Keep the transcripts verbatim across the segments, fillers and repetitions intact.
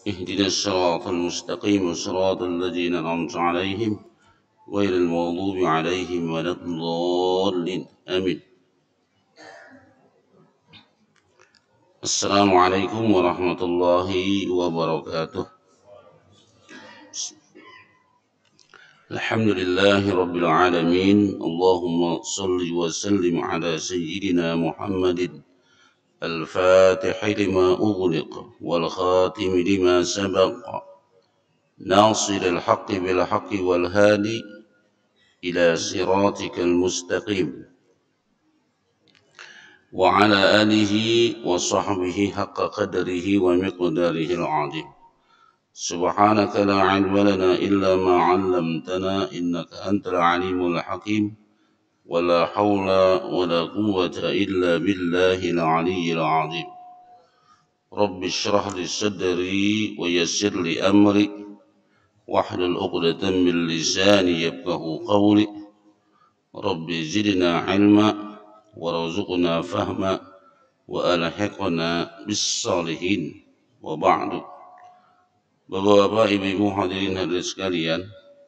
اهدنا الصراط المستقيم صراط الذين أنعمت عليهم غير المغضوب عليهم ولا الضالين آمين. السلام عليكم ورحمة الله وبركاته. الحمد لله رب العالمين. اللهم صل وسلم على سيدنا محمد الفاتح لما أغلق والخاتم لما سبق ناصر الحق بالحق والهادي إلى صراطك المستقيم وعلى آله وصحبه حق قدره ومقداره العظيم. سبحانك لا علم لنا إلا ما علمتنا إنك أنت العليم الحكيم ولا حول ولا قوة إلا بالله العلي العظيم. رب اشرح لي صدري ويسر لي أمري واحلل عقدة من لساني يفقهوا قولي. رب زدنا علما وارزقنا فهما وألحقنا بالصالحين وبعد. Bapak-bapak, ibu-ibu hadirin hadirin sekalian,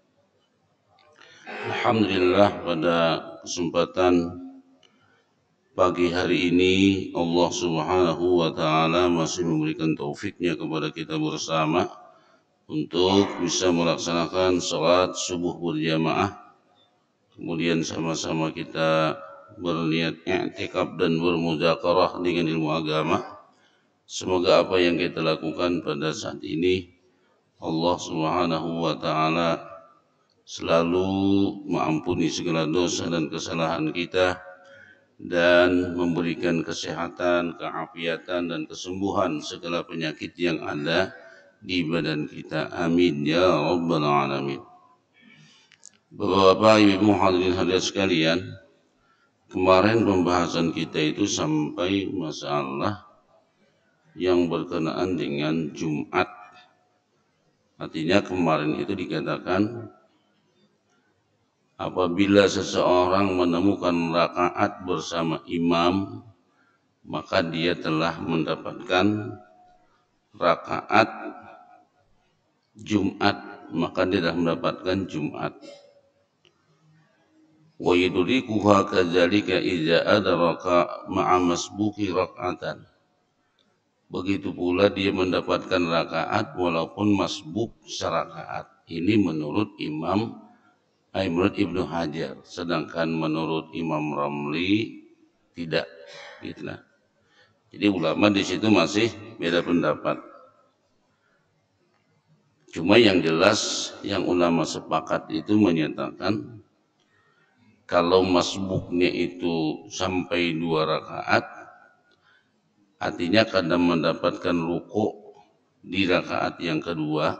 alhamdulillah pada kesempatan pagi hari ini Allah Subhanahu wa taala masih memberikan taufiknya kepada kita bersama untuk bisa melaksanakan salat subuh berjamaah. Kemudian sama-sama kita berniat i'tikaf dan bermudzakarah dengan ilmu agama. Semoga apa yang kita lakukan pada saat ini Allah Subhanahu wa taala selalu mengampuni segala dosa dan kesalahan kita dan memberikan kesehatan, keafiatan dan kesembuhan segala penyakit yang ada di badan kita. Amin ya rabbal alamin. Bapak-bapak, ibu hadirin hadirat sekalian, kemarin pembahasan kita itu sampai masalah yang berkenaan dengan Jumat. Artinya kemarin itu dikatakan apabila seseorang menemukan rakaat bersama imam, maka dia telah mendapatkan rakaat Jumat, maka dia telah mendapatkan Jumat. Wa yudrikuha kadzalika idza adraka ma'a masbuqi rak'atan. Begitu pula dia mendapatkan rakaat walaupun masbuk serakaat. Ini menurut Imam ay menurut Ibnu Hajar, sedangkan menurut Imam Ramli tidak, gitu nah. Jadi ulama di situ masih beda pendapat. Cuma yang jelas yang ulama sepakat itu menyatakan kalau masbuknya itu sampai dua rakaat, artinya kadang mendapatkan ruku di rakaat yang kedua,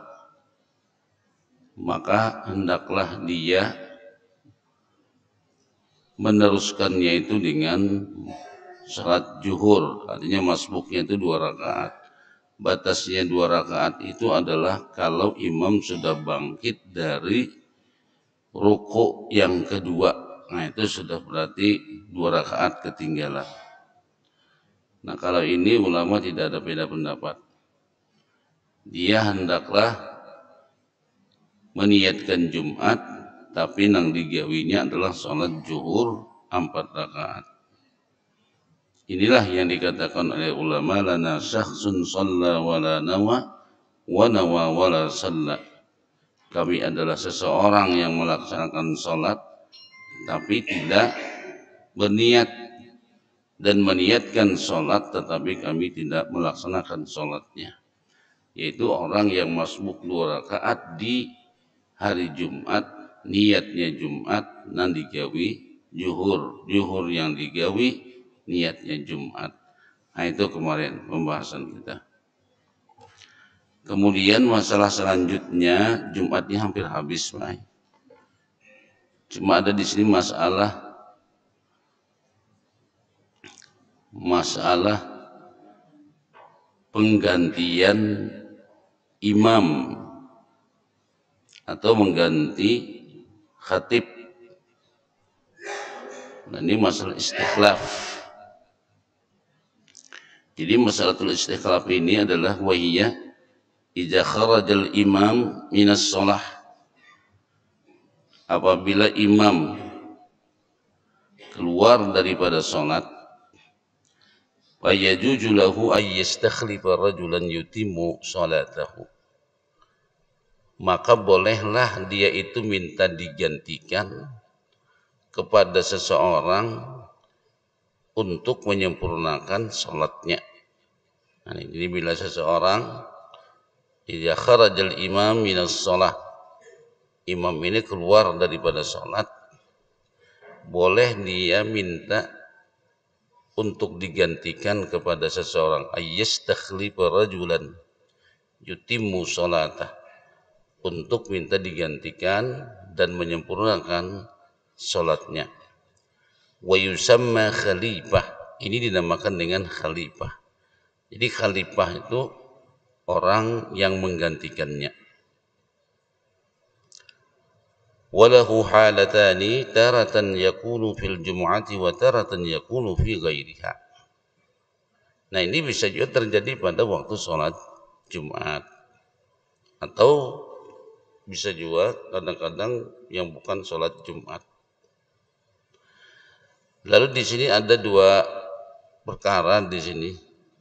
maka hendaklah dia meneruskannya itu dengan salat zuhur, artinya masbuknya itu dua rakaat. Batasnya dua rakaat itu adalah kalau imam sudah bangkit dari ruku yang kedua, nah itu sudah berarti dua rakaat ketinggalan. Nah kalau ini ulama tidak ada beda pendapat. Dia hendaklah meniatkan Jumat, tapi nang digawinya adalah sholat zuhur empat rakaat. Inilah yang dikatakan oleh ulama, lana syakhsun shalla wala nawa wa nawa wala shalla. Kami adalah seseorang yang melaksanakan sholat tapi tidak berniat, dan meniatkan sholat tetapi kami tidak melaksanakan sholatnya, yaitu orang yang masbuk dua rakaat di hari Jumat, niatnya Jumat dan digawi zuhur, zuhur yang digawi niatnya Jumat. Nah itu kemarin pembahasan kita. Kemudian masalah selanjutnya, Jumatnya hampir habis, Pak. Cuma ada di sini masalah masalah penggantian imam atau mengganti khatib. Nah ini masalah istikhlaf. Jadi masalah istikhlaf ini adalah wahiyah idza kharajal imam minas shalah, apabila imam keluar daripada salat, fayajuju lahu ay yastakhlifa rajulan yutimmu salatahu, maka bolehlah dia itu minta digantikan kepada seseorang untuk menyempurnakan salatnya. Nah, ini bila seseorang idza kharajal imam minas shalah, imam ini keluar daripada salat, boleh dia minta untuk digantikan kepada seseorang, ayyastakhlifa rajulan yutimmu salatah, untuk minta digantikan dan menyempurnakan salatnya. Wa yusamma khalifah, ini dinamakan dengan khalifah. Jadi khalifah itu orang yang menggantikannya. Walahu halatani, taratan yakunu fil jumu'ati wa taratan yakunu fi ghairiha. Nah, ini bisa juga terjadi pada waktu sholat Jumat, atau bisa juga kadang-kadang yang bukan sholat Jumat. Lalu di sini ada dua perkara di sini.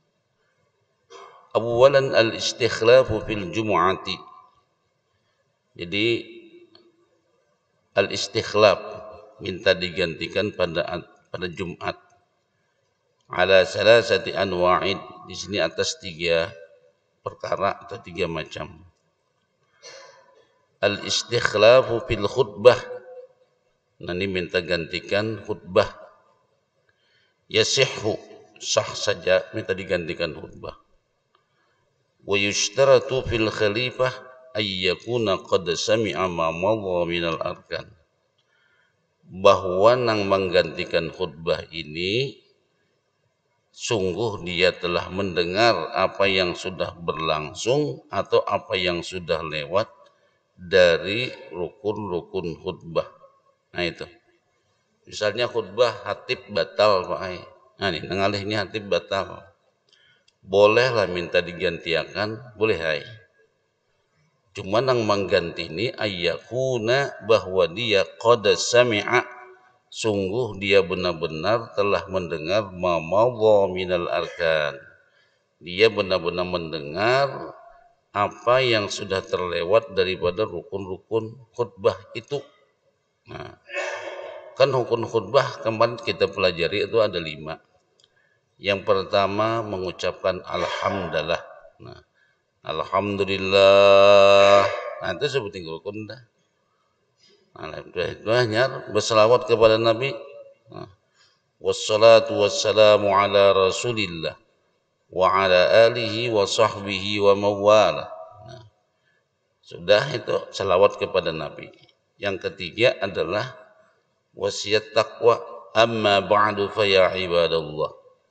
Awalan al-istikhlafu fil jumu'ati. Jadi al-istikhlaf, minta digantikan pada pada Jumat. Ala salasati anwa'id, di sini atas tiga perkara atau tiga macam. Al-istikhlafu fil khutbah, nah ini minta gantikan khutbah. Yasihhu, sah saja minta digantikan khutbah. Wa yushtaratu fil khalifah ay yakuna qad sami'a ma madha minal arkan, bahwa nang menggantikan khutbah ini sungguh dia telah mendengar apa yang sudah berlangsung atau apa yang sudah lewat dari rukun-rukun khutbah. Nah itu, misalnya khutbah hatib batal Pak Ai, nah ini nengalih ini hatib batal, bolehlah minta digantiakan, boleh Ai. Cuma nang mengganti ini ayyakuna, bahwa dia qad sami'a, sungguh dia benar-benar telah mendengar ma madha minal arkan, dia benar-benar mendengar apa yang sudah terlewat daripada rukun-rukun khutbah itu. Nah, kan rukun khutbah kemarin kita pelajari itu ada lima. Yang pertama mengucapkan alhamdulillah. Nah, alhamdulillah, nah itu sebutin rukun dah. Alhamdulillah, berselawat kepada Nabi. Nah, wassalatu wassalamu ala rasulillah wa ala alihi wa sahbihi wa mawala. Nah, sudah itu selawat kepada Nabi. Yang ketiga adalah wasiat taqwa. Amma ba'du fa ya ibadallah,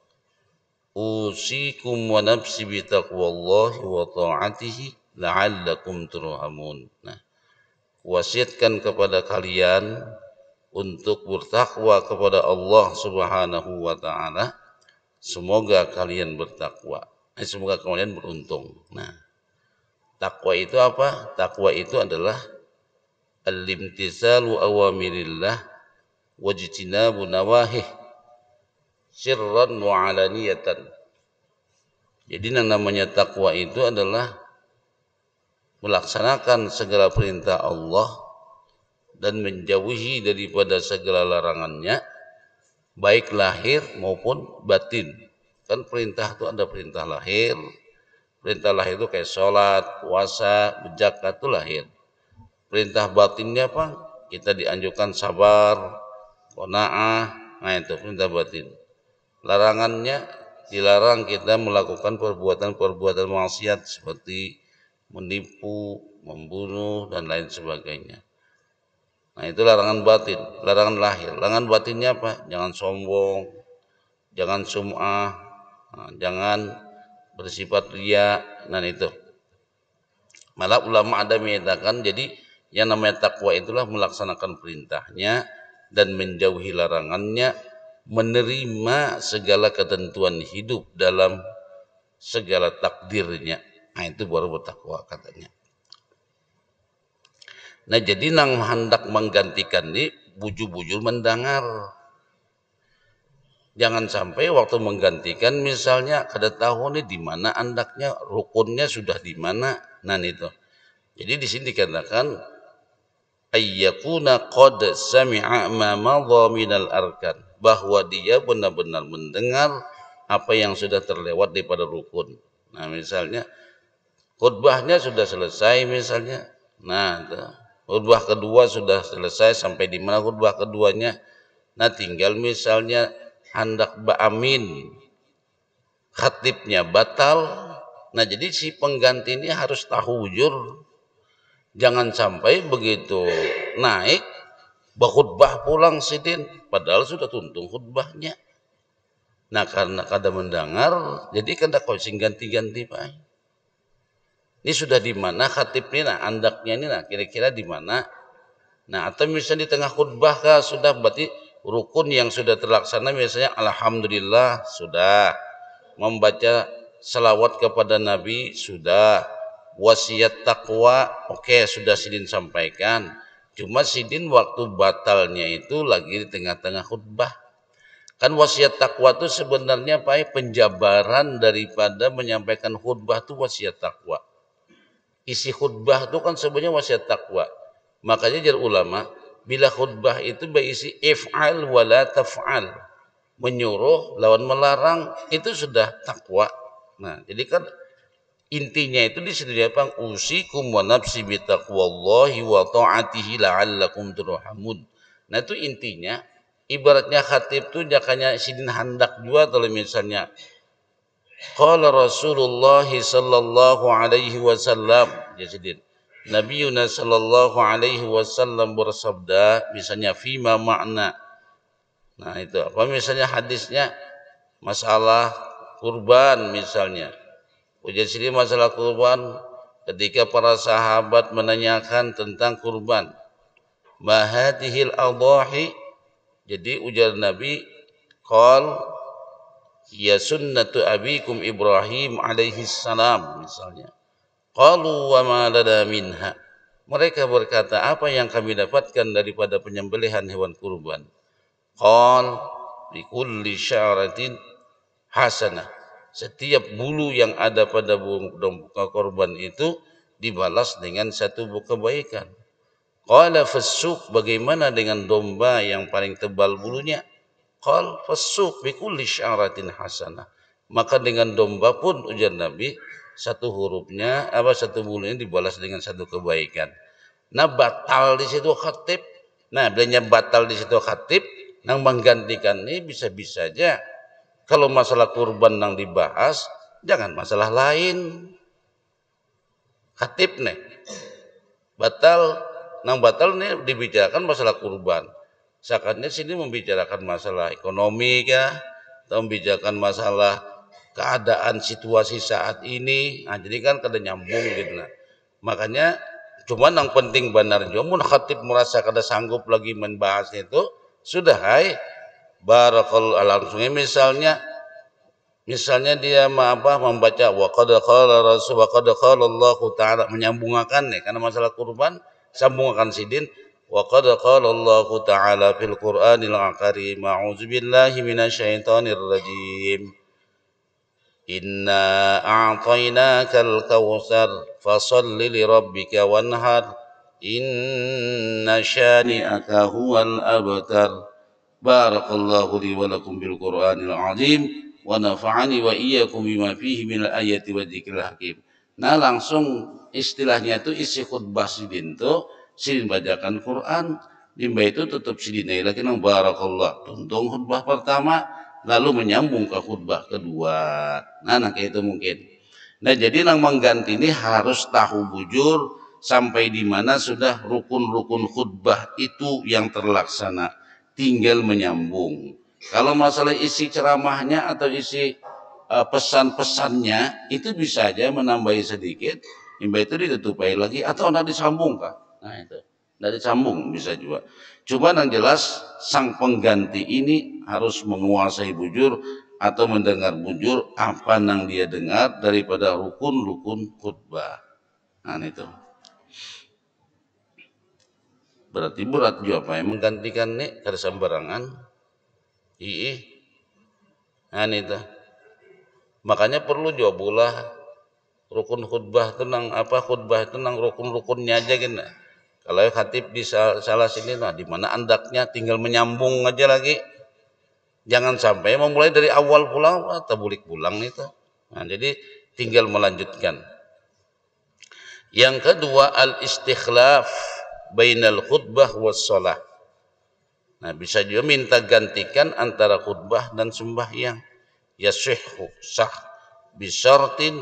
usikum wa nafsi bi taqwallahi wa ta'atihi la'allakum turhamun. Nah, wasiatkan kepada kalian untuk bertakwa kepada Allah Subhanahu wa taala, semoga kalian bertakwa, eh, semoga kalian beruntung. Nah, takwa itu apa? Takwa itu adalah al-imtisalu awamirillah wajtinabu nawahih sirran wa alaniyatan. Jadi yang namanya takwa itu adalah melaksanakan segala perintah Allah dan menjauhi daripada segala larangannya, baik lahir maupun batin. Kan perintah itu ada perintah lahir. Perintah lahir itu kayak sholat, puasa, zakat itu lahir. Perintah batinnya apa? Kita dianjurkan sabar, qanaah, nah itu perintah batin. Larangannya dilarang kita melakukan perbuatan-perbuatan maksiat seperti menipu, membunuh, dan lain sebagainya. Nah itu larangan batin, larangan lahir. Larangan batinnya apa? Jangan sombong, jangan sum'ah, nah, jangan bersifat riya. Nah itu. Malah ulama ada menyatakan, jadi yang namanya takwa itulah melaksanakan perintahnya dan menjauhi larangannya, menerima segala ketentuan hidup dalam segala takdirnya. Nah itu baru bertakwa katanya. Nah jadi nang hendak menggantikan ini bujur-bujur mendengar. Jangan sampai waktu menggantikan misalnya kada tahu nih di mana andaknya, rukunnya sudah di mana. Nah itu. Jadi di sini dikatakan ayyakuna qad sami'a ma madha minal arkan, bahwa dia benar-benar mendengar apa yang sudah terlewat daripada rukun. Nah misalnya khutbahnya sudah selesai misalnya. Nah, itu. Khutbah kedua sudah selesai sampai di mana khutbah keduanya. Nah, tinggal misalnya hendak ba'amin, khatibnya batal. Nah, jadi si pengganti ini harus tahu jujur. Jangan sampai begitu naik berkhutbah pulang sidin, padahal sudah tuntung khutbahnya. Nah, karena kada mendengar, jadi kada kosing ganti-ganti Pak. Ini sudah di mana khatib ini, nah andaknya ini, nah kira-kira di mana. Nah atau misalnya di tengah khutbah kah sudah, berarti rukun yang sudah terlaksana misalnya alhamdulillah sudah, membaca selawat kepada Nabi sudah, wasiat takwa oke okay, sudah sidin sampaikan. Cuma sidin waktu batalnya itu lagi di tengah-tengah khutbah. Kan wasiat takwa itu sebenarnya Pak, penjabaran daripada menyampaikan khutbah itu wasiat takwa. Isi khutbah itu kan sebenarnya wasiat takwa. Makanya jar ulama, bila khutbah itu berisi if'al wala taf'al, menyuruh lawan melarang, itu sudah takwa. Nah, jadi kan intinya itu di sini apa? Usikum wa nafsi bi taqwallahi wa ta'atihi la'allakum turhamun. Nah, itu intinya. Ibaratnya khatib itu jakanya sidin hendak juga kalau misalnya qala Rasulullah sallallahu alaihi wasallam, jadi Nabi Yunus sallallahu alaihi wasallam bersabda misalnya fima makna. Nah itu apa misalnya hadisnya masalah kurban misalnya. Ujar sini masalah kurban ketika para sahabat menanyakan tentang kurban. Mahadihil adahi, jadi ujar Nabi qal ya sunnatu abikum Ibrahim alaihi salam misalnya. Qalu wa ma lana minha. Mereka berkata, apa yang kami dapatkan daripada penyembelihan hewan kurban? Qal bi kulli sya'ratin hasanah. Setiap bulu yang ada pada domba korban itu dibalas dengan satu kebaikan. Qala fassuq, bagaimana dengan domba yang paling tebal bulunya? Qal fassuq bi kulli sya'ratin hasanah. Maka dengan domba pun ujar Nabi, satu hurufnya apa satu bulunya dibalas dengan satu kebaikan. Nah batal di situ khatib. Nah bilanya batal di situ khatib, nang menggantikan ini bisa-bisa aja. Kalau masalah kurban nang dibahas, jangan masalah lain. Khatib nih batal, nang batal nih dibicarakan masalah kurban. Seakannya sini membicarakan masalah ekonomi kah, atau membicarakan masalah keadaan situasi saat ini. Nah, jadi kan kada nyambung gitu nah. Makanya cuma yang penting benar mun khatib merasa kada sanggup lagi membahas itu, sudah hai barakallahu langsungnya misalnya misalnya dia apa membaca wa qad qala rasul wa qad qala Allah taala, menyambungkan nih karena masalah kurban sambungkan sidin wa qad qala Allah taala fil Qur'anil Karim a'udzubillahi minasyaitonir rajim. Inna a'tainakal kautsar fasholli lirabbika wanhar inna syani'aka huwal abtar. Barakallahu li wa lakum bil Qur'anil azim wa nafa'ani wa iyyakum bima fihi minal ayati wa dzikril hakim. Nah langsung istilahnya itu isi khutbah sidin itu sidin bacakan Quran, limba itu tutup sidin lagi nang barakallah tuntung khutbah pertama lalu menyambung ke khutbah kedua. Nah, nah kayak itu mungkin. Nah, jadi yang mengganti ini harus tahu bujur sampai di mana sudah rukun-rukun khutbah itu yang terlaksana. Tinggal menyambung. Kalau masalah isi ceramahnya atau isi uh, pesan-pesannya itu bisa aja menambahi sedikit, itu ditutupi lagi atau nanti disambung kah? Nah itu. Dari sambung bisa juga. Cuma yang jelas sang pengganti ini harus menguasai bujur atau mendengar bujur apa yang dia dengar daripada rukun-rukun khutbah. Nah itu berarti berat juga apa yang menggantikan nih kada sembarangan. Iya, nah itu makanya perlu juga pula rukun khutbah tenang apa khutbah tenang rukun-rukunnya aja gitu. Kalau khatib di salah sini nah di mana andaknya tinggal menyambung aja lagi. Jangan sampai memulai dari awal pulang atau bulik pulang itu. Nah, jadi tinggal melanjutkan. Yang kedua al-istikhlaf bainal khutbah was shalah. Nah, bisa juga minta gantikan antara khutbah dan sembahyang. Yasihhu sah bisyartin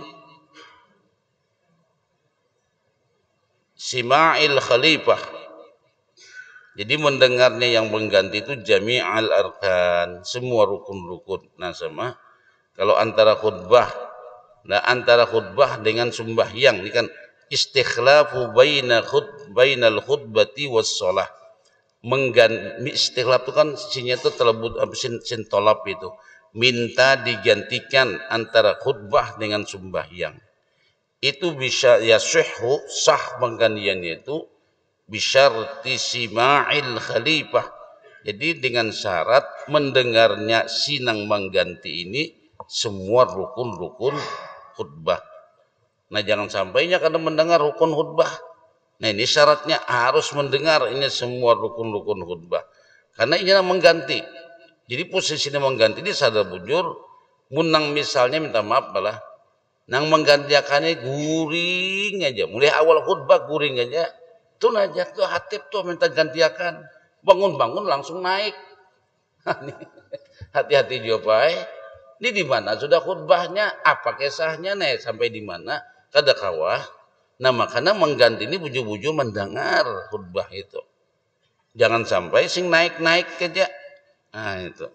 sima'il khalifah. Jadi mendengarnya yang mengganti itu jami'al arkan, semua rukun-rukun. Nah sama kalau antara khutbah, nah antara khutbah dengan sembahyang ini kan istikhlafu baina khut bainal khutbati was shalah. Mengganti istikhlaf itu kan sinya itu terlebut sin, sin tolap itu. Minta digantikan antara khutbah dengan sembahyang. Itu bisa yasihhu sah penggantiannya itu bisyarti sima'il khalifah. Jadi dengan syarat mendengarnya sinang mengganti ini semua rukun-rukun khutbah. Nah jangan sampainya karena mendengar rukun khutbah. Nah ini syaratnya harus mendengar ini semua rukun-rukun khutbah. Karena ini mengganti. Jadi posisinya mengganti ini sadar bujur. Munang misalnya minta maaf malah. Nang menggantikannya guring aja. Mulai awal khutbah guring aja. Tuh najak tuh hatib tuh minta gantiakan. Bangun-bangun langsung naik. Hati-hati juga Pak. Ini di mana sudah khutbahnya? Apa kisahnya nih? Sampai di mana? Kada kawah. Nah makanya mengganti ini bujur-bujur mendengar khutbah itu. Jangan sampai sing naik-naik aja. Nah itu.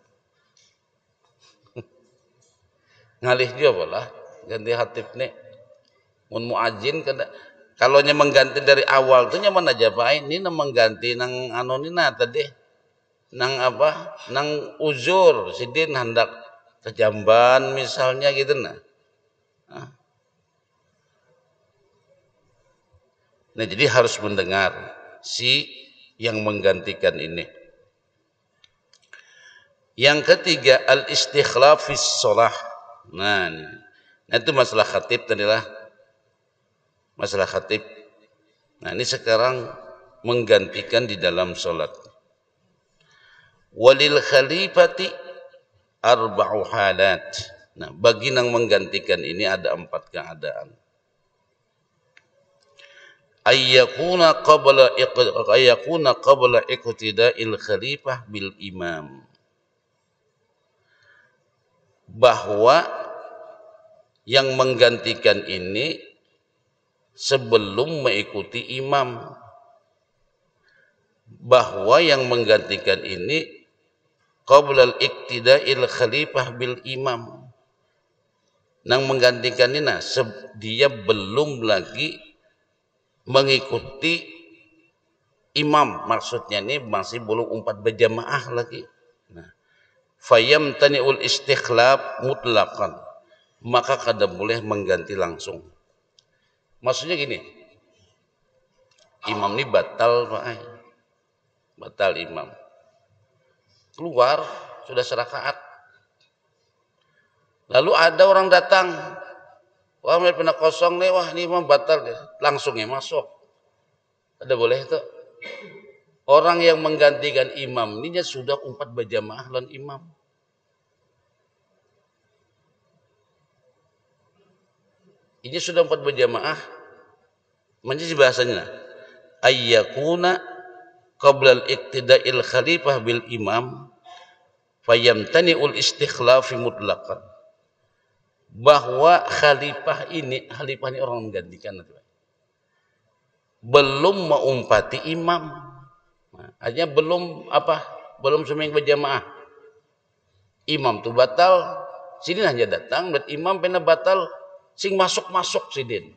Ngalih juga lah. Ganti hatib nih. Mun muadzin kada. Kalau nya mengganti dari awal tuh nyaman aja Pak. Ini nang mengganti nang anonina tadi. Nang apa? Nang uzur. Sidin hendak ke Jamban misalnya gitu nah. Nah jadi harus mendengar si yang menggantikan ini. Yang ketiga al-istikhlaf fis shalah. Nah, nah itu masalah khatib tadilah. Masalah khatib. Nah, ini sekarang menggantikan di dalam salat. Walil khalifati arba'u halat. Nah, bagi yang menggantikan ini ada empat keadaan. Ayyakuna qabla ayyakuna qabla iqtida'il khalifah bil imam. Bahwa yang menggantikan ini sebelum mengikuti imam. Bahwa yang menggantikan ini qabla al-iqtida'il khalifah bil imam. Yang menggantikan ini nah, dia belum lagi mengikuti imam, maksudnya ini masih belum empat berjamaah lagi. Nah, fayam taniul istikhlaf mutlaqan, maka kada boleh mengganti langsung. Maksudnya gini, imam ini batal Pak, batal imam, keluar sudah serakaat, lalu ada orang datang. Wah, mulai pernah kosong nih, wah ini imam batal deh. Langsungnya masuk. Ada boleh itu? Orang yang menggantikan imam ini sudah empat berjamaah lan imam. Ini sudah empat berjamaah. Menjadi bahasanya ayyakuna qabla al-iqtida'il khalifah bil imam fayamtani'ul istikhlafi mutlaqan. Bahwa khalifah ini, khalifah ini orang menggantikan belum mengumpati imam, nah, hanya belum apa, belum seming berjamaah, imam tuh batal, sidin hanya datang, dan imam pernah batal, sing masuk masuk sidin,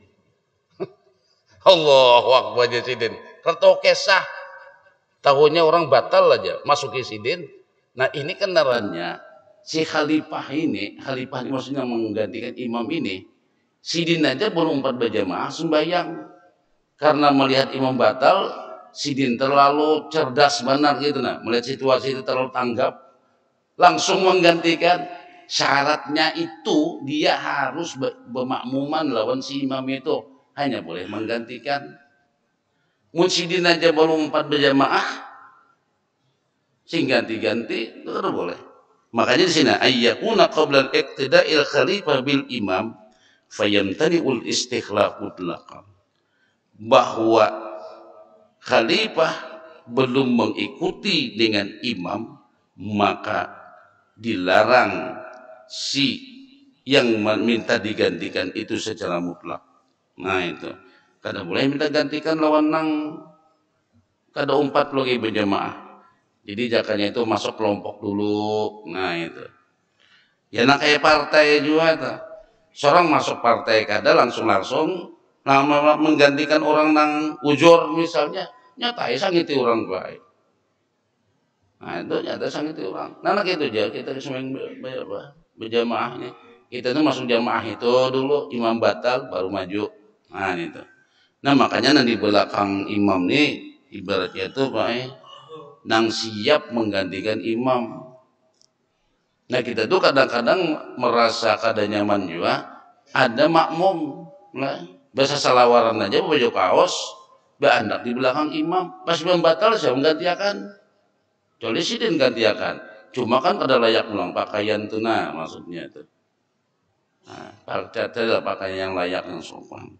Allahu Akbar aja sidin, kerto kesah, tahunya orang batal aja, masuki sidin, nah ini kan naranya. si khalifah ini, khalifah ini maksudnya menggantikan imam ini, sidin aja belum empat berjamaah sembahyang karena melihat imam batal, sidin terlalu cerdas benar gitu nah, melihat situasi itu terlalu tanggap, langsung menggantikan. Syaratnya itu dia harus bermakmuman lawan si imam itu, hanya boleh menggantikan. Munsidin aja belum empat berjamaah, sing ganti-ganti itu boleh. Makanya di sini ayyakuna qabla al-iqtida'il khalifah bil imam fayamtani'ul istikhlaf mutlaqan, bahwa khalifah belum mengikuti dengan imam maka dilarang si yang minta digantikan itu secara mutlak. Nah itu kada boleh minta gantikan lawan nang kada umpat lagi berjamaah, jadi jakanya itu masuk kelompok dulu. Nah itu ya nak kayak partai juga ta. Seorang masuk partai kada langsung langsung lama menggantikan orang nang ujur misalnya, nyata ya sangiti orang baik. Nah itu nyata sangiti orang. Nah nak itu aja kita semeng berjamaah nih. Kita tuh masuk jamaah itu dulu, imam batal baru maju. Nah itu. Nah makanya nanti belakang imam nih ibaratnya itu Pak, nang siap menggantikan imam. Nah kita tuh kadang-kadang merasa kada nyaman juga, ada makmum, nah, bahasa salawaran aja baju kaos, beandak di belakang imam, pas imam batal saya menggantikan, jadi sidin gantiakan. Cuma kan kada layak ulang pakaian tuh, nah maksudnya itu. Nah, adalah pakaian yang layak yang sopan.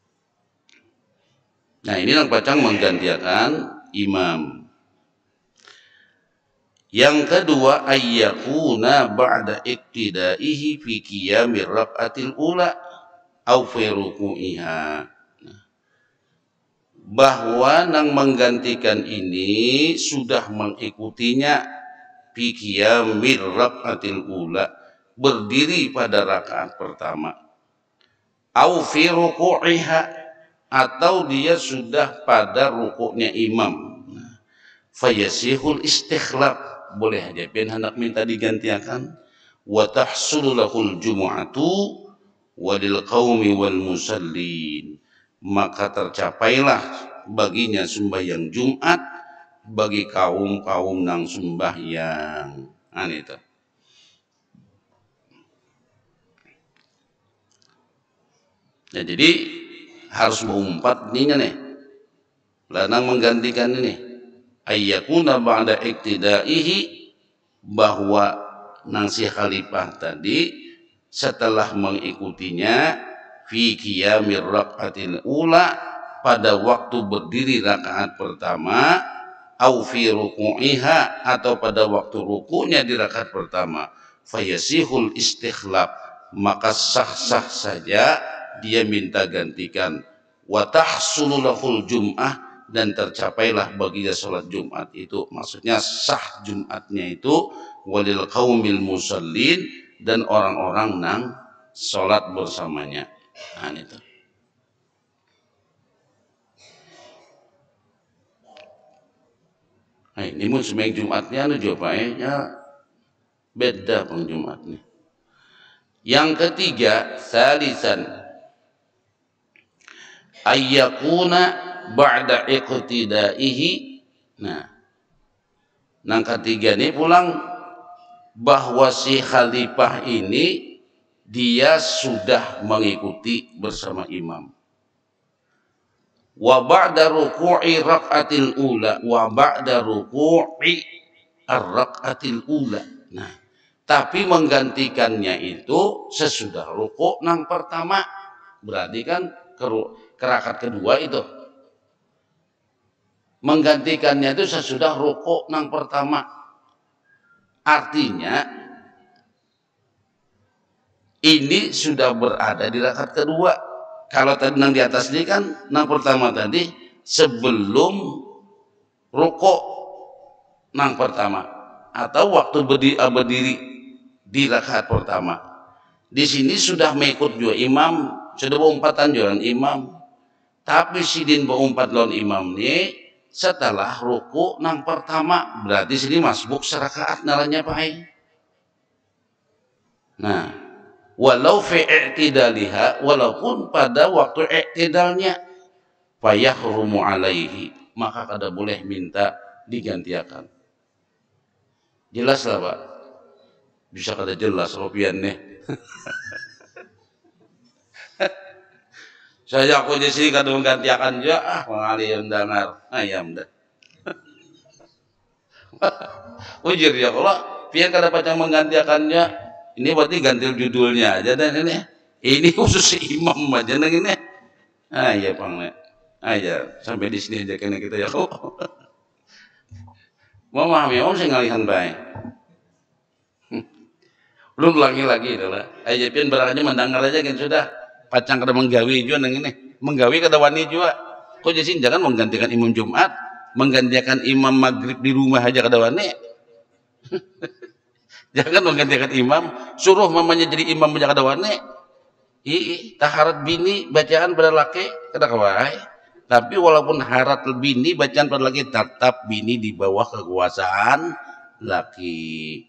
Nah ini yang pacang menggantikan imam. Yang kedua ayyakuna ba'da iqtidaihi fi qiyamir raqatil ula au fi ruku'iha. Bahwa nang menggantikan ini sudah mengikutinya fi qiyamir raqatil ula, berdiri pada rakaat pertama, au fi ruku'iha, atau dia sudah pada rukuknya imam. Fayasihul istikhlaf, boleh aja pian hendak minta digantikan. Wa tahsulu lahul jumu'atu walil qaumi wal musallin, maka tercapailah baginya sembahyang Jumat bagi kaum-kaum nang sembahyang. Nah itu. Ya, jadi harus mengumpat nih nih. Lanang menggantikan ini. Ayyakuna ba'da iktidaihi, bahwa nang si khalifah tadi setelah mengikutinya fi qiyamir raqatil ula, pada waktu berdiri rakaat pertama, au fi ruku'iha, atau pada waktu rukunya di rakaat pertama, fayasihul istikhlaf, maka sah-sah saja dia minta gantikan. Wa tahsulu lahul jum'ah, dan tercapailah baginya sholat Jumat itu, maksudnya sah Jumatnya itu, walil qaumil musallin, dan orang-orang nang sholat bersamanya. Nah itu. Nah, ini mun semeng Jumatnya anu jawabannya beda peng Jumatnya. Yang ketiga, salisan ayyakuna ba'da iqtidaihi. Nah, nang ketiga ini pulang bahwa si khalifah ini dia sudah mengikuti bersama imam. Wa ba'da ruku'i raqatil ula, wa ba'da ruku'i ar-raqatil ula. Nah, tapi menggantikannya itu sesudah ruku' nang pertama. Berarti kan ke rakaat kedua itu. Menggantikannya itu sesudah rukuk nang pertama. Artinya ini sudah berada di rakaat kedua. Kalau tadi nang di atas ini kan nang pertama tadi sebelum rukuk nang pertama, atau waktu berdiri, berdiri di rakaat pertama. Di sini sudah mengikut juga imam, sudah berumpatan juga imam. Tapi sidin berumpat lawan imam ini setelah ruku nang pertama, berarti sini masbuk serakaat naranya Pak. Nah, walau fi i'tidaliha, walaupun pada waktu i'tidalnya, fayahrumu alaihi, maka kada boleh minta digantiakan. Jelas lah Pak? Bisa kada jelas ropian nih. Saya aku di sini kada menggantiakan juga, ah mengali yang dengar ayam dah. Ujir ya Allah, biar kada pacang menggantiakannya. Ini berarti ganti judulnya aja dan ini. Ini khusus imam aja nang ini. Ah iya Bang. Ah iya, sampai di sini aja kena kita ya. Mau memahami om saya ngalihan baik. Belum lagi-lagi adalah. Aja pian barangnya mendengar aja kan sudah. Pacang kada menggawi juga nang ini. Menggawi kada wani juga. Kok jadi jangan menggantikan imam Jumat, menggantikan imam maghrib di rumah aja kada wani. Jangan menggantikan imam, suruh mamanya jadi imam aja kada wani. Ii, taharat bini bacaan pada laki kada kawai. Tapi walaupun harat bini bacaan pada laki, tetap bini di bawah kekuasaan laki.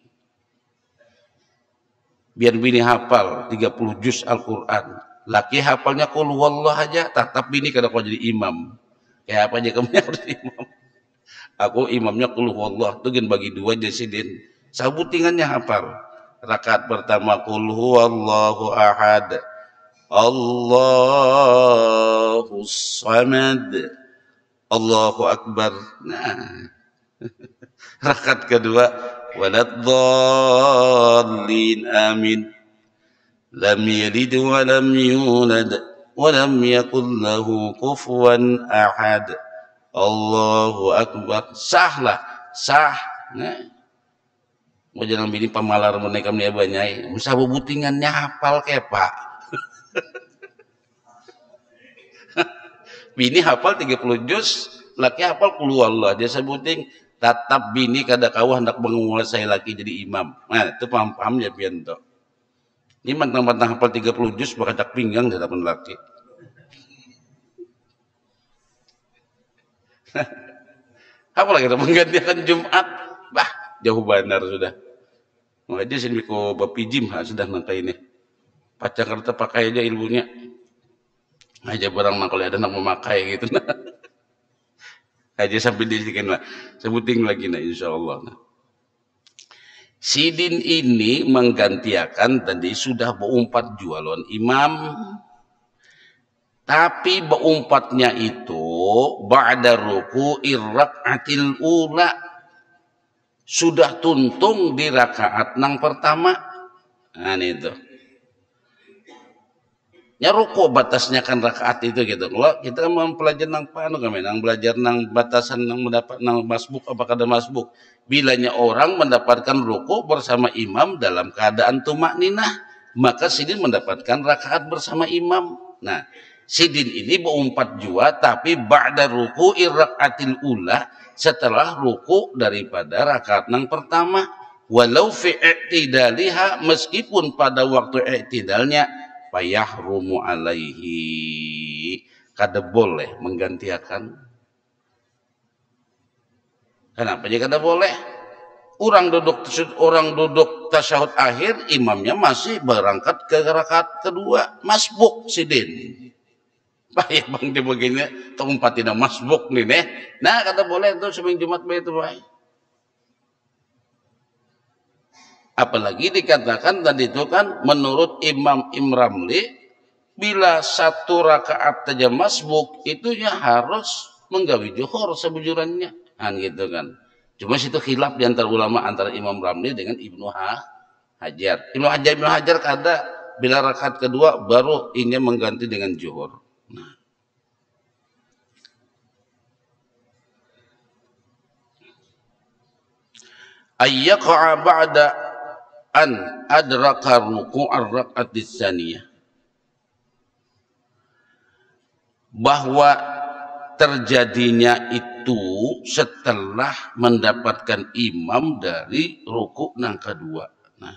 Biar bini hafal tiga puluh juz Al-Quran, laki hafalnya qul huwallah aja, tetap bini kada kau jadi imam. Kayak apa aja kamu yang jadi imam. Aku imamnya qul huwallah tuh gen bagi dua jasidin. Sabutingannya hafal. Rakaat pertama qul huwallahu ahad, Allahus samad, Allahu akbar. Nah, rakaat kedua waladdallin amin, lam yalid wa lam yulad wa lam yakul lahu kufuwan ahad, Allahu akbar. Sahlah, sah. Nah, mau jangan bini pamalar menaikam dia banyai, usah bubutingannya hafal kepa. Bini hafal tiga puluh juz, laki hafal qul huwallah. Dia sebuting tatap bini kada kawah hendak menguasai laki jadi imam. Nah, itu paham-paham ya pian to. Ini mantang-mantang hafal tiga puluh juz bakacak pinggang di hadapan laki. Apalagi kita menggantikan Jumat, bah jauh benar sudah. Makanya sini ko bapijim ha sudah nangka ini. Pacar kereta pakai aja ilmunya. Aja barang nak kalau ada nak memakai gitu nah. Aja sampai di sini lah. Sebutin lagi nah insyaallah. Nah. Sidin ini menggantiakan tadi sudah berempat jualan imam. Tapi berumpatnya itu ba'da ruku'ir rak'atil ula, sudah tuntung di rakaat nang pertama. Nah itu. Ya ruku batasnya kan rakaat itu gitu. Kalau kita mempelajari nang panu kami, nang belajar nang batasan nang mendapat nang masbuk apakah ada masbuk. Bilanya orang mendapatkan ruku bersama imam dalam keadaan tumakninah, maka sidin mendapatkan rakaat bersama imam. Nah, sidin ini berempat jua tapi ba'da ruku'ir rakaatil ula, setelah ruku daripada rakaat nang pertama, walau fi i'tidaliha, meskipun pada waktu i'tidalnya, fayahrumu alaihi, kada boleh menggantikan. Kenapa dia kada boleh? Orang duduk orang duduk tasyahud akhir, imamnya masih berangkat ke rakaat kedua, masbuk sidin. Baik bang dia begini, tempat tidak masbuk nih nih. Nah kata boleh itu seminggu Jumat baik itu baik. Apalagi dikatakan tadi itu kan menurut Imam Imramli, bila satu rakaat saja masbuk itu ya harus menggawi johor sebujurannya, kan gitu kan. Cuma situ khilaf di antara ulama antara Imam Ramli dengan Ibnu Hajar. Ibnu Hajar Ibnu Hajar kada bila rakaat kedua baru ini mengganti dengan johor. Nah. Ayyaqa ba'da an adraka ruku'ar raka'atis tsaniyah, bahwa terjadinya itu setelah mendapatkan imam dari ruku' nang kedua. Nah,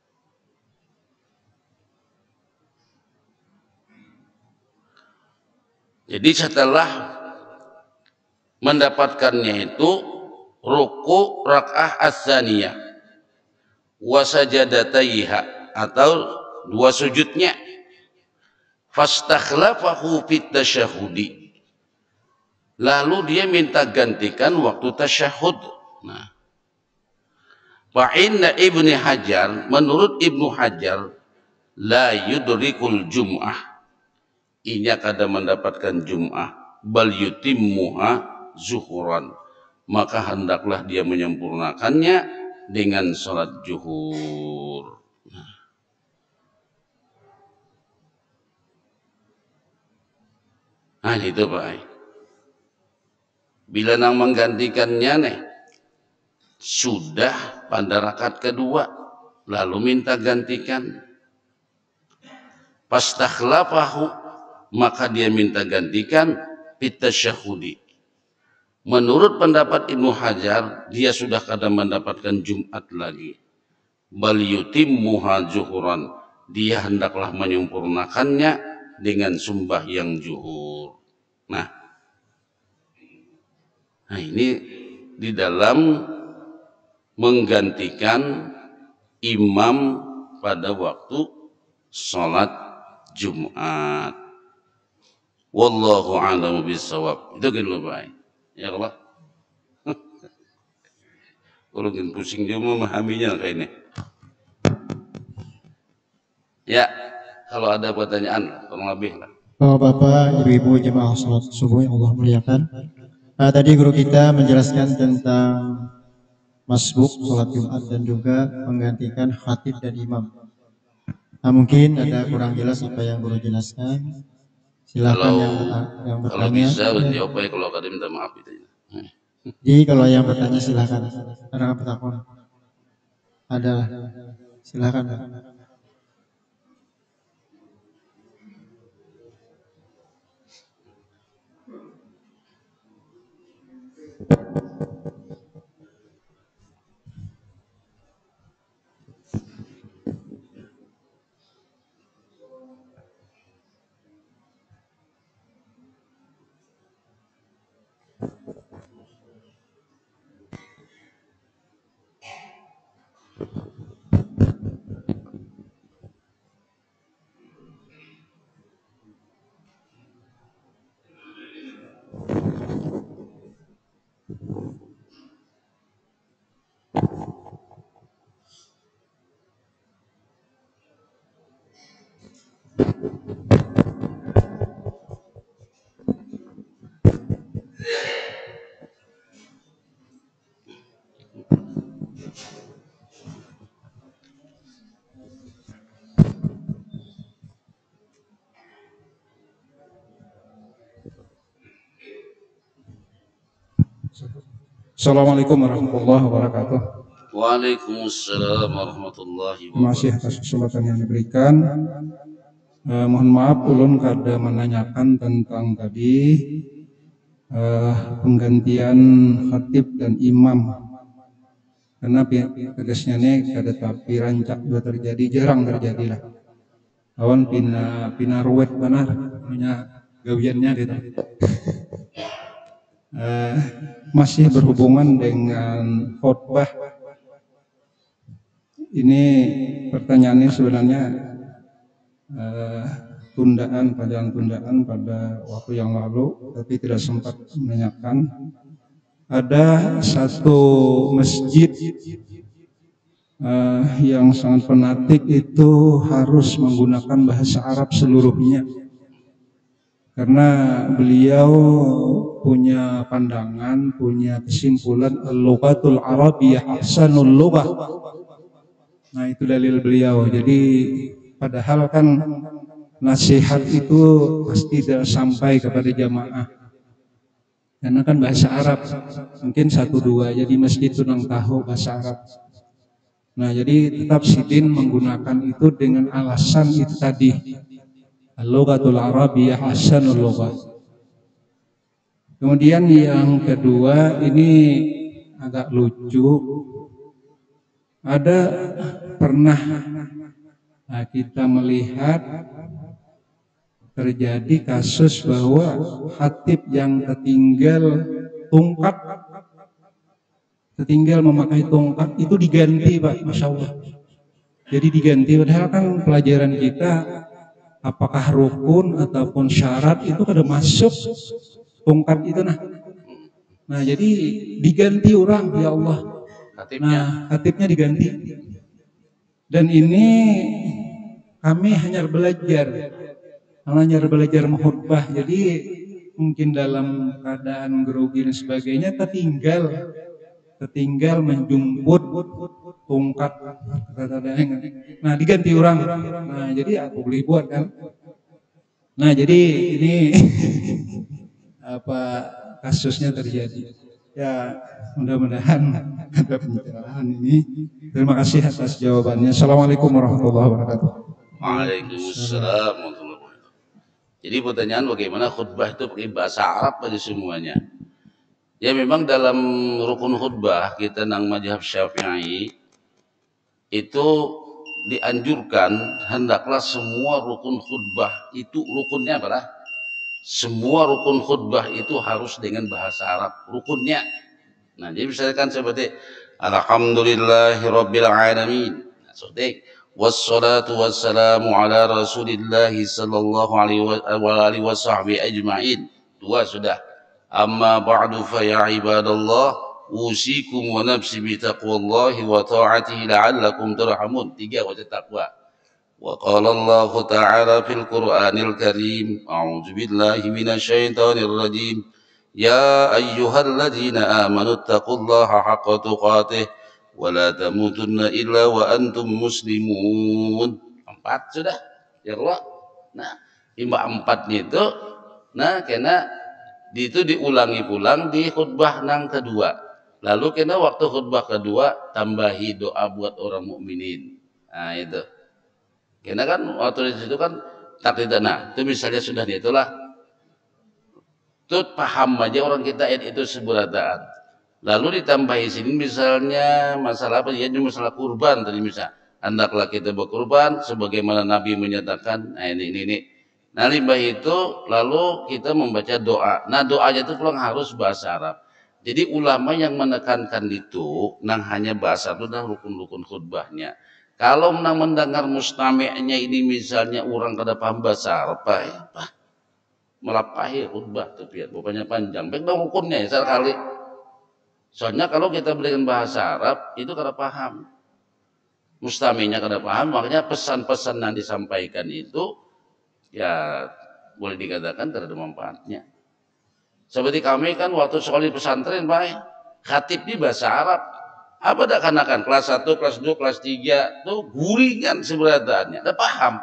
jadi setelah mendapatkannya itu ruku' raka'ah as-tsaniyah wa sajadataiha, atau dua sujudnya. Fastakhlafahu fit tasyahudi, lalu dia minta gantikan waktu tasyahud. Nah, fa inna Ibnu Hajar, menurut Ibnu Hajar, la yudrikul jum'ah, inya kada mendapatkan jum'ah, bal yutimmuha zuhuran, maka hendaklah dia menyempurnakannya dengan salat zuhur. Nah itu Pak, bila nang menggantikannya nih sudah pada rakaat kedua lalu minta gantikan, pastakhlafahu, maka dia minta gantikan pitasyahudi. Menurut pendapat Ibnu Hajar, dia sudah kada mendapatkan Jumat lagi. Bal yutimmuha zuhuran, dia hendaklah menyempurnakannya dengan sembahyang zuhur. Nah, nah ini di dalam menggantikan imam pada waktu sholat Jumat. Wallahu a'lamu bishawab. Itu kan lebay. Ya Allah. Kalau kan pusing dia memahaminya kayak ini. Ya, kalau ada pertanyaan, kurang lebih lah. Bapak, Ibu-ibu jemaah salat subuh yang Allah muliakan. Nah, tadi guru kita menjelaskan tentang masbuk salat Jumat dan juga menggantikan khatib dan imam. Nah, mungkin ada kurang jelas apa yang guru jelaskan. Silakan kalau, yang, yang bertanya. Kalau bisa jawab ya, kalau kada minta maaf itu. Jadi kalau yang bertanya silakan. Ada pertanyaan? Ada. Silakan. Assalamualaikum warahmatullahi wabarakatuh. Waalaikumsalam warahmatullahi wabarakatuh. Masih atas kesempatan yang diberikan. Eh, mohon maaf, ulun kada menanyakan tentang tadi eh, penggantian khatib dan imam. Karena tegasnya ini kada tapi rancak sudah terjadi, jarang terjadi lah. Awan pina pina ruwet benar punya gawiannya gitu. Uh, masih berhubungan dengan khotbah. Ini pertanyaannya sebenarnya uh, tundaan, pelajaran tundaan pada waktu yang lalu, tapi tidak sempat menanyakan. Ada satu masjid uh, yang sangat fanatik itu harus menggunakan bahasa Arab seluruhnya. Karena beliau punya pandangan, punya kesimpulan al-lughatul arabiyyah ahsanul lughah. Nah, itu dalil beliau. Jadi padahal kan nasihat itu pasti tidak sampai kepada jamaah. Karena kan bahasa Arab, mungkin satu dua jadi masjid itu nang tahu bahasa Arab. Nah, jadi tetap sidin menggunakan itu dengan alasan itu tadi. Al-lughatul arabiyyah ahsanul lughah. Kemudian yang kedua ini agak lucu. Ada pernah nah, kita melihat terjadi kasus bahwa khatib yang tertinggal tongkat, tertinggal memakai tongkat itu diganti, Pak, Masya Allah. Jadi diganti, padahal kan pelajaran kita apakah rukun ataupun syarat itu kada masuk tongkat itu nah. Nah jadi diganti orang ya Allah. Nah khatibnya diganti. Dan ini kami hanya belajar, hanya belajar mengkhutbah. Jadi mungkin dalam keadaan grogi dan sebagainya, tertinggal, tertinggal menjemput tongkat. Nah diganti orang. Nah jadi aku beli buat kan. Nah jadi ini apa kasusnya terjadi. Ya mudah-mudahan ada pencerahan ini. Terima kasih atas jawabannya. Assalamualaikum warahmatullahi wabarakatuh. Waalaikumsalam warahmatullahi wabarakatuh. Jadi pertanyaan bagaimana khutbah itu pakai bahasa Arab bagi semuanya. Ya memang dalam rukun khutbah kita nang mazhab Syafi'i itu dianjurkan hendaklah semua rukun khutbah itu rukunnya adalah semua rukun khutbah itu harus dengan bahasa Arab rukunnya. Nah, jadi misalkan seperti alhamdulillahirabbil alamin. Seperti wassalatu wassalamu ala Rasulillah sallallahu alaihi wa alihi wasahbihi ajmain. Dua sudah. Amma ba'du fa ya ibadallah usikum wa nafsi bi taqwallahi wa ta'atihi la'allakum turhamun. Tiga wajib takwa. وقال الله تعالى في القرآن الكريم أعوذ بالله من الشيطان الرجيم يا أيها الذين آمنوا اتقوا الله حق تقاته ولا تموتن إلا وأنتم مسلمون. Empat sudah ya Allah. Nah lima empatnya itu nah kena itu diulangi-ulang di khutbah nang kedua, lalu kena waktu khutbah kedua tambahi doa buat orang mukminin. Nah itu karena kan waktu di situ kan takdir dana. Itu misalnya sudah itulah. Itu paham aja orang kita ayat itu seburataan. Lalu ditambahi sini misalnya masalah apa? Ya masalah kurban tadi misal. Hendaklah kita berkurban sebagaimana Nabi menyatakan. Nah ini ini ini. Nah limbah itu lalu kita membaca doa. Nah doanya itu pulang harus bahasa Arab. Jadi ulama yang menekankan itu nang hanya bahasa itu dan rukun-rukun khutbahnya. Kalau menang mendengar mustami'nya ini misalnya orang kada paham bahasa Arab, apa? Melapahi khutbah tapi ya, bapaknya panjang. Baik dong hukumnya ya sekali. Soalnya kalau kita berikan bahasa Arab itu kada paham. Mustami'nya kada paham, makanya pesan-pesan yang disampaikan itu ya boleh dikatakan tidak ada manfaatnya. Seperti kami kan waktu sekolah di pesantren, Pak, khatib di bahasa Arab. Apa dah kanakan kelas satu, kelas dua, kelas tiga tuh guringan sebenarnya, dah paham.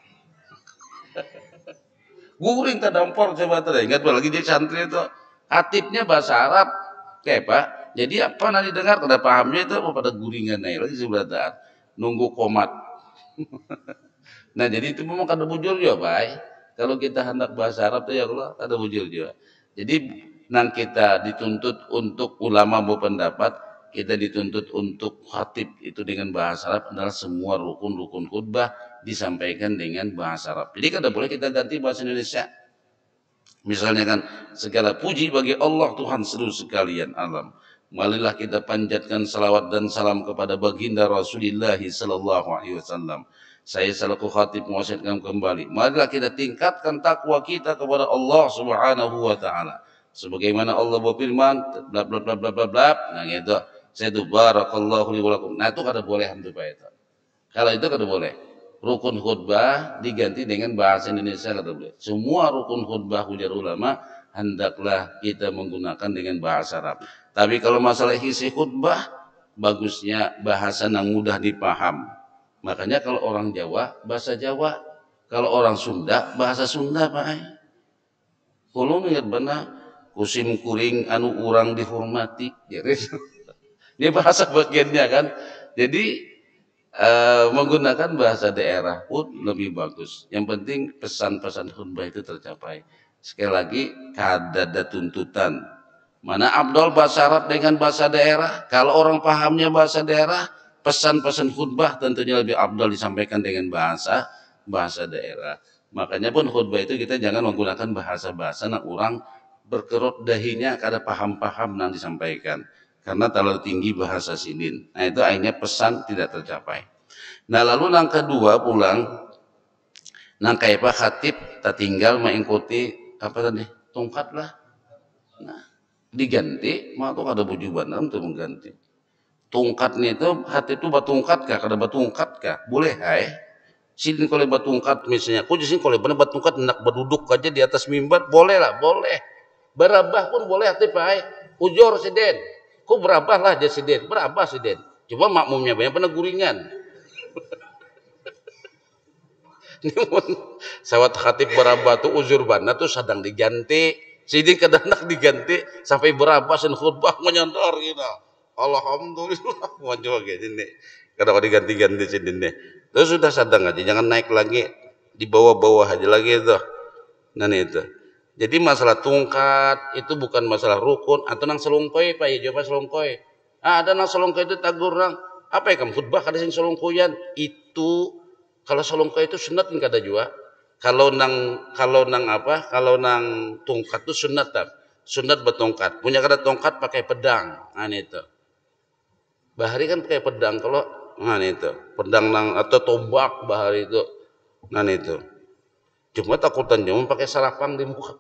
Guring terdampor coba tadi. Ingat lagi di santri itu khatibnya bahasa Arab, kayak Pak. Jadi apa nanti dengar kada pahamnya itu pada guringan nih lagi sebenarnya nunggu komat. Nah jadi itu memang kada bujur juga, Pak. Kalau kita hendak bahasa Arab tuh ya Allah kada bujur juga. Jadi nang kita dituntut untuk ulama berpendapat, kita dituntut untuk khatib itu dengan bahasa Arab adalah semua rukun-rukun khutbah disampaikan dengan bahasa Arab. Jadi kada boleh kita ganti bahasa Indonesia. Misalnya kan segala puji bagi Allah Tuhan seluruh sekalian alam. Marilah kita panjatkan salawat dan salam kepada baginda Rasulullah sallallahu alaihi wasallam. Saya selaku khatib mewasiatkan kembali. Marilah kita tingkatkan takwa kita kepada Allah Subhanahu wa taala. Sebagaimana Allah berfirman bla bla bla bla bla bla. Nah gitu. Saya tuh barakallahu li walakum. Nah itu kada boleh hantu Pak itu. Kalau itu kada boleh. Rukun khutbah diganti dengan bahasa Indonesia kada boleh. Semua rukun khutbah ujar ulama hendaklah kita menggunakan dengan bahasa Arab. Tapi kalau masalah isi khutbah bagusnya bahasa yang mudah dipaham. Makanya kalau orang Jawa bahasa Jawa, kalau orang Sunda bahasa Sunda Pak. Kalau ingat benar kusim kuring anu urang dihormati. Ini bahasa bagiannya kan. Jadi uh, menggunakan bahasa daerah pun lebih bagus. Yang penting pesan-pesan khutbah itu tercapai. Sekali lagi kada ada tuntutan. Mana Abdul bahasa Arab dengan bahasa daerah. Kalau orang pahamnya bahasa daerah, pesan-pesan khutbah tentunya lebih Abdul disampaikan dengan bahasa bahasa daerah. Makanya pun khutbah itu kita jangan menggunakan bahasa-bahasa nak orang berkerut dahinya kada paham-paham yang disampaikan. Karena terlalu tinggi bahasa sinin. Nah itu akhirnya pesan tidak tercapai. Nah lalu nang kedua pulang, nang kayak pak khatib tak tinggal mengikuti apa tadi tongkat lah. Nah diganti, mah tuh ada bujuban tuh mengganti. Tongkatnya itu hati itu batungkat kah? Kada batungkat kah? Boleh hai. Sini kalau batungkat misalnya, aku di sini kalau benar batungkat nak berduduk aja di atas mimbar, boleh lah, boleh. Berabah pun boleh hati pai. Ujur siden. Kok berabah lah dia siden, berabah siden. Cuma makmumnya banyak pernah guringan. Sawat khatib berabah tuh uzur bana tuh sedang diganti. Sini kadang nak diganti sampai berabah sen khutbah menyandar gitu. Alhamdulillah mau coba gitu nih. Kadang diganti-ganti sini nih. Terus sudah sadang aja, jangan naik lagi di bawah-bawah aja lagi itu. Nah itu. Jadi masalah tungkat itu bukan masalah rukun atau nang selungkoi pak ya coba selungkoi. Ah, ada nang selungkoi itu tagur nang apa ya kamu khutbah kada sing selungkoyan itu kalau selungkoi itu sunat kan kada jua. Kalau nang kalau nang apa? Kalau nang tungkat itu sunat tak? Sunat bertongkat. Punya kada tongkat pakai pedang. Nah itu. Bahari kan pakai pedang kalau nah itu pedang nang atau tombak bahari itu. Nah itu. Cuma takutan jangan pakai sarafang di muka.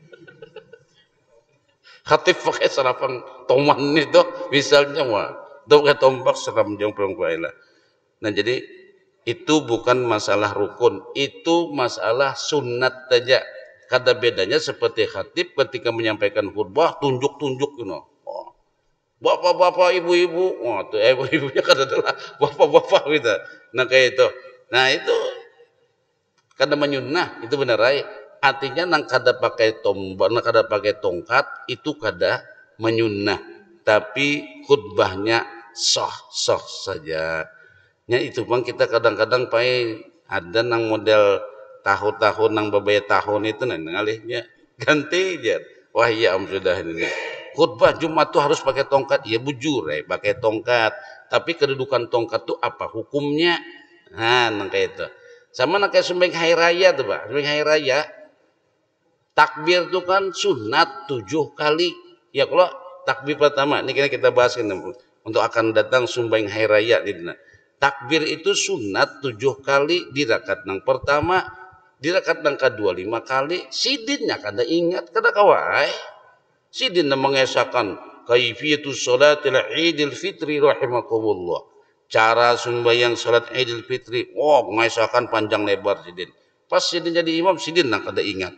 Khatib pakai sarafang toman itu misalnya wah. Itu pakai tombak seram jong perempuan lah. Nah jadi itu bukan masalah rukun, itu masalah sunat saja. Kada bedanya seperti khatib ketika menyampaikan khutbah tunjuk-tunjuk you know. Oh. Bapak-bapak, ibu-ibu, oh tuh ibu-ibunya kada adalah bapak-bapak gitu. Nah kayak itu. Nah itu kada menyunah, itu benar ay. Artinya nang kada pakai tombak, nang kada pakai tongkat itu kada menyunah, tapi khutbahnya sah-sah saja. Ya itu bang kita kadang-kadang pai ada nang model tahun-tahun nang babaya tahun itu nang ngalihnya ganti aja. Wah iya om sudah ini. Khutbah Jumat tuh harus pakai tongkat, ya bujur ya pakai tongkat. Tapi kedudukan tongkat tuh apa hukumnya? Nah nang kayak itu. Sama nang kayak sembeng hari raya tuh pak, sembeng hari raya. Takbir tuh kan sunat tujuh kali. Ya kalau takbir pertama, ini kira kita bahas ini untuk akan datang sumbang hari raya ini. Takbir itu sunat tujuh kali di rakaat yang pertama, di rakaat yang kedua lima kali. Sidinnya kada ingat kada kawai. Sidin mengesahkan kaifiyatus salatil Idul Fitri rahimakumullah. Cara sembahyang salat Idul Fitri. Oh, mengesahkan panjang lebar sidin. Pas sidin jadi imam, sidin nak kada ingat.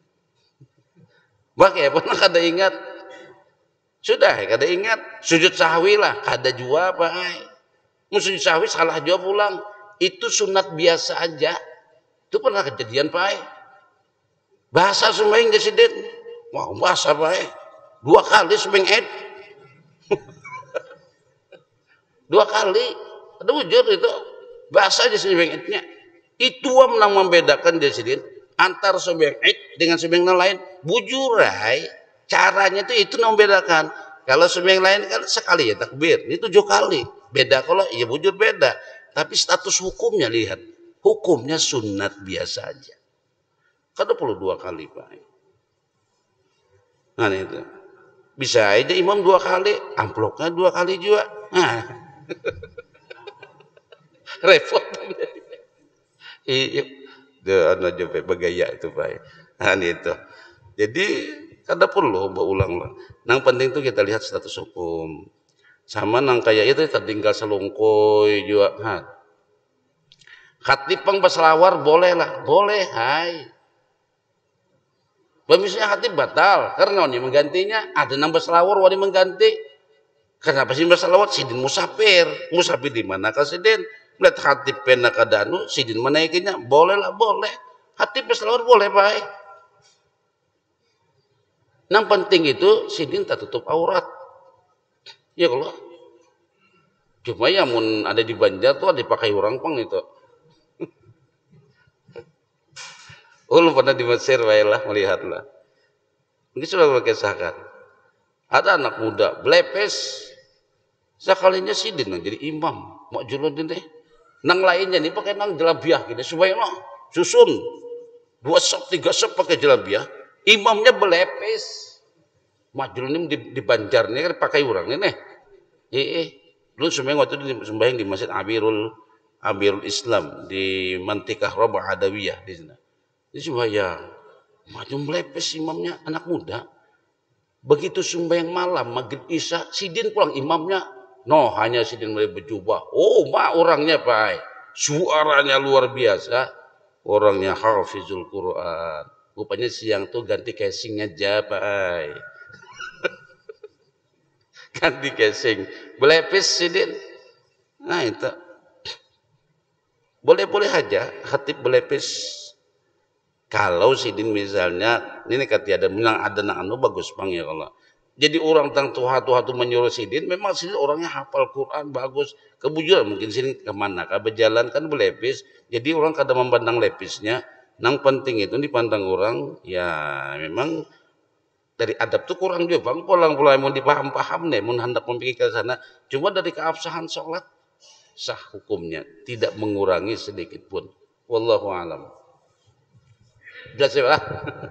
Bagai pernah kada ingat. Sudah kada ingat. Sujud sahwi lah kada jua pak. Sujud sahwi salah jawab pulang. Itu sunat biasa aja. Itu pernah kejadian pak. Bahasa sembahyang jasiden. Wah bahasa pak. Dua kali sembahyang Id. Dua kali. Ada wujud itu. Bahasa aja sembahyang Idnya. Itu yang membedakan jasiden antar sembahyang Id dengan sembahyang lain. Bujurai. Caranya itu itu membedakan. Kalau sembahyang lain kan sekali ya takbir. Ini tujuh kali. Beda kalau iya bujur beda, tapi status hukumnya lihat, hukumnya sunat biasa aja. Kada perlu dua kali pak. Nah itu bisa aja imam dua kali, amplopnya dua kali juga. Nah. Repot. Iya, dia ada coba bergaya itu pak. Nah itu. Jadi kada perlu berulang lah. Yang penting itu kita lihat status hukum. Sama nang kayak itu tertinggal selungkoi juga. Ha. Khatib pang baselawar boleh lah, boleh hai. Misalnya khatib batal karena ini menggantinya ada nang baselawar wani mengganti. Kenapa sih baselawar? Sidin musafir, musafir di mana kah sidin? Melihat khatib pena kadanu, sidin menaikinya boleh lah boleh. Khatib baselawar boleh baik. Yang penting itu sidin tak tutup aurat. Ya kalau cuma ya mun ada di Banjar tuh ada dipakai orang pang itu. Oh lu pernah di Mesir baiklah melihatlah. Ini sudah berkisahkan. Ada anak muda belepes sekalinya sidin jadi imam mau julun deh. Nang lainnya nih pakai nang jelabiah gitu supaya no susun dua sop tiga sop pakai jelabiah. Imamnya belepes. Majulun di, di Banjar ini kan pakai orang ini nih. Eh, eh. Lu sembahyang waktu itu sembahyang di Masjid Amirul Amirul Islam di Mantikah Rabah Adawiyah di sana. Di supaya maju melepes imamnya anak muda. Begitu sembahyang malam maghrib isya, sidin pulang imamnya. No, hanya sidin mulai berjubah. Oh, ma orangnya Pak. Suaranya luar biasa. Orangnya hafizul Quran. Rupanya siang tuh ganti casing aja Pak. Ganti casing. Belepes sidin. Nah itu. Boleh-boleh aja khatib belepes. Kalau sidin misalnya, ini kata ada bilang ada nak anu bagus bang ya kalau. Jadi orang tang tuha-tuha tu menyuruh sidin, memang sidin orangnya hafal Quran bagus. Kebujuran mungkin sidin kemana? Kah berjalan kan belepis. Jadi orang kadang memandang lepisnya. Nang penting itu dipandang orang, ya memang dari adab tuh kurang juga bang. Pulang-pulang mau dipaham-paham nih, mau hendak memikirkan sana. Cuma dari keabsahan sholat sah hukumnya, tidak mengurangi sedikit pun. Wallahu alam. Jelas ya Pak?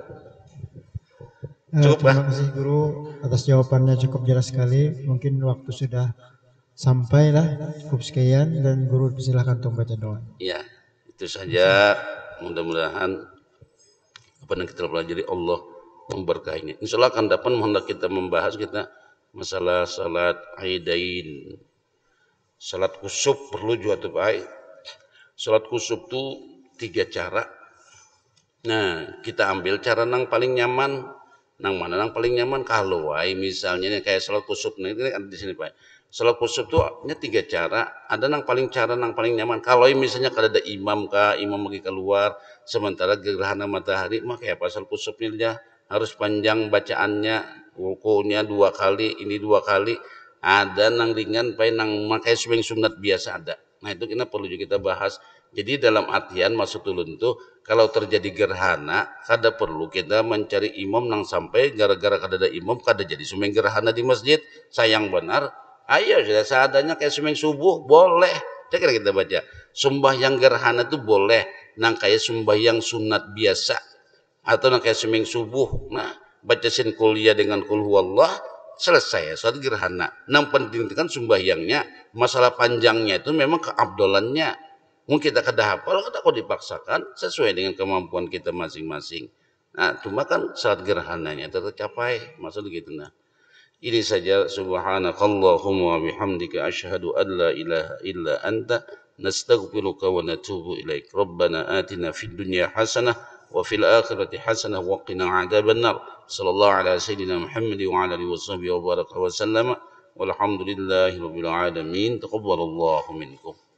Eh, Cukup terima Pak? kasih guru atas jawabannya, cukup jelas sekali. Mungkin waktu sudah sampai lah, cukup sekian, dan guru silakan untuk baca doa. Ya, itu saja. Mudah-mudahan apa yang kita pelajari Allah memberkahinya. Insya Allah akan dapat hendak kita membahas kita masalah salat aidain, salat kusuf perlu juga tuh Pak. Salat kusuf tuh tiga cara. Nah, kita ambil cara nang paling nyaman, nang mana nang paling nyaman kalau ay misalnya nih kayak salat kusuf nih ini ada di sini Pak. Salat kusuf tuh nya tiga cara, ada nang paling cara nang paling nyaman. Kalau misalnya kalau ada imam kah, imam lagi keluar, sementara gerhana matahari, maka kayak apa salat kusufnya harus panjang bacaannya, rukunya dua kali, ini dua kali. Ada nang ringan, Pak, nang makai swing sunat biasa ada. Nah itu kita perlu juga kita bahas. Jadi dalam artian maksud ulun tuh kalau terjadi gerhana, kada perlu kita mencari imam nang sampai gara-gara kada ada imam kada jadi sumeng gerhana di masjid. Sayang benar. Ayo sudah seadanya kayak sumeng subuh boleh. Cek kita baca. Sembahyang gerhana itu boleh nang kayak sembahyang sunat biasa atau nang kayak sumeng subuh. Nah, baca sin kuliah dengan kul huwallah selesai saat gerhana. Nang penting kan sembahyangnya, masalah panjangnya itu memang keabdolannya. Mungkin kita kada hafal, kada kok dipaksakan sesuai dengan kemampuan kita masing-masing. Nah, cuma kan saat gerhananya tercapai, maksud gitu nah. Ini saja subhanakallahumma wa bihamdika asyhadu an la ilaha illa anta nastaghfiruka wa natubu ilaik. Rabbana atina fid dunya hasanah wa fil akhirati hasanah wa qina adzabannar. Sallallahu ala sayyidina Muhammad wa ala alihi washabbihi wa baraka wa sallama. Walhamdulillahi rabbil alamin. Taqabbalallahu minkum.